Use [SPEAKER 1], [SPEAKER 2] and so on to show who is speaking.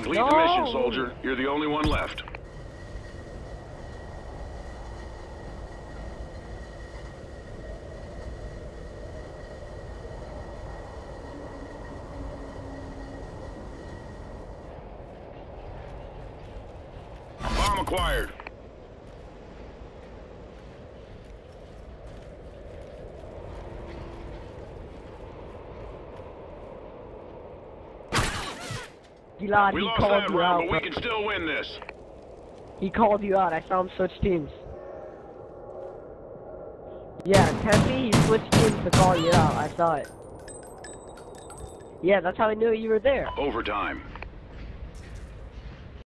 [SPEAKER 1] Complete the mission, soldier. You're the only one left. Bomb acquired.
[SPEAKER 2] Gilad,
[SPEAKER 1] We
[SPEAKER 2] he
[SPEAKER 1] lost
[SPEAKER 2] called
[SPEAKER 1] that
[SPEAKER 2] you
[SPEAKER 1] round,
[SPEAKER 2] out.
[SPEAKER 1] but we can still win this.
[SPEAKER 2] He called you out. I saw him switch teams. Yeah, Tempe, he switched teams to call you out. I saw it. Yeah, that's how I knew you were there.
[SPEAKER 1] Overtime.